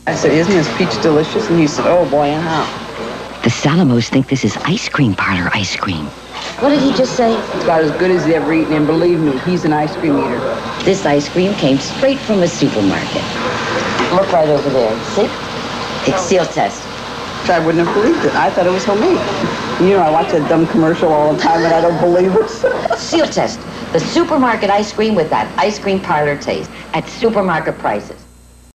I said, isn't this peach delicious? And he said, oh boy, and how? The Salamos think this is ice cream parlor ice cream. What did he just say? It's about as good as he's ever eaten, and believe me, he's an ice cream eater. This ice cream came straight from a supermarket. Look right over there. See? It's seal test. I wouldn't have believed it. I thought it was homemade. You know, I watch that dumb commercial all the time, and I don't believe it. Seal test. The supermarket ice cream with that ice cream parlor taste at supermarket prices.